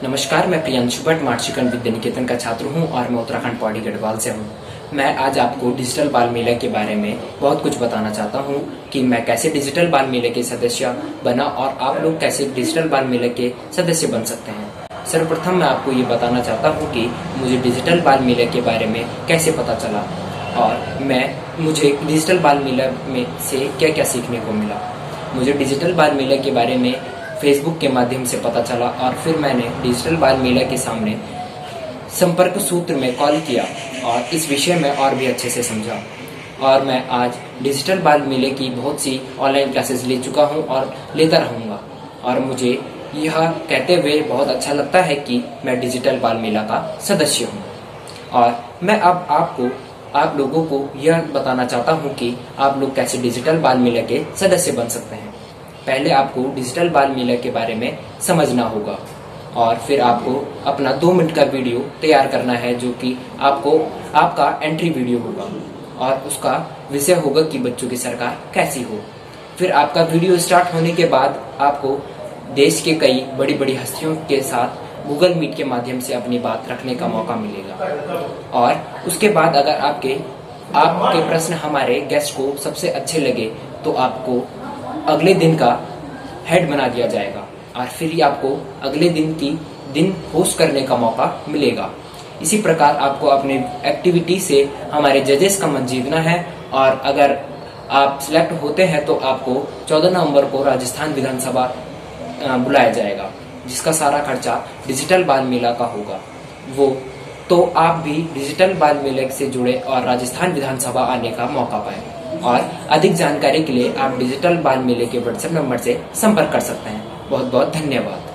नमस्कार, मैं प्रियांशु भट्ट मार्शिकन विद्या निकेतन का छात्र हूं और मैं उत्तराखंड पौड़ी गढ़वाल से हूं। मैं आज आपको डिजिटल बाल मेला के बारे में बहुत कुछ बताना चाहता हूं कि मैं कैसे डिजिटल बाल मेले के सदस्य बना और आप लोग कैसे डिजिटल बाल मेले के सदस्य बन सकते हैं। सर्वप्रथम मैं आपको ये बताना चाहता हूँ कि मुझे डिजिटल बाल मेले के बारे में कैसे पता चला और मुझे डिजिटल बाल मेला में से क्या क्या सीखने को मिला। मुझे डिजिटल बाल मेले के बारे में फेसबुक के माध्यम से पता चला और फिर मैंने डिजिटल बाल मेला के सामने संपर्क सूत्र में कॉल किया और इस विषय में और भी अच्छे से समझा। और मैं आज डिजिटल बाल मेले की बहुत सी ऑनलाइन क्लासेस ले चुका हूं और लेता रहूंगा और मुझे यह कहते हुए बहुत अच्छा लगता है कि मैं डिजिटल बाल मेला का सदस्य हूं। और मैं अब आप लोगों को यह बताना चाहता हूं कि आप लोग कैसे डिजिटल बाल मेला के सदस्य बन सकते हैं। पहले आपको डिजिटल बाल मेला के बारे में समझना होगा और फिर आपको अपना 2 मिनट का वीडियो तैयार करना है, जो कि आपका एंट्री वीडियो होगा और उसका विषय होगा कि बच्चों की सरकार कैसी हो। फिर आपका वीडियो स्टार्ट होने के बाद आपको देश के कई बड़ी बड़ी हस्तियों के साथ गूगल मीट के माध्यम से अपनी बात रखने का मौका मिलेगा। और उसके बाद अगर आपके प्रश्न हमारे गेस्ट को सबसे अच्छे लगे तो आपको अगले दिन का हेड बना दिया जाएगा और फिर ही आपको अगले दिन होस्ट करने का मौका मिलेगा। इसी प्रकार आपको अपने एक्टिविटी से हमारे जजेस का मन जीतना है और अगर आप सिलेक्ट होते हैं तो आपको 14 नवंबर को राजस्थान विधानसभा बुलाया जाएगा, जिसका सारा खर्चा डिजिटल बाल मेला का होगा। तो आप भी डिजिटल बाल मेले से जुड़े और राजस्थान विधानसभा आने का मौका पाएं। और अधिक जानकारी के लिए आप डिजिटल बाल मेले के व्हाट्सएप नंबर से संपर्क कर सकते हैं। बहुत बहुत धन्यवाद।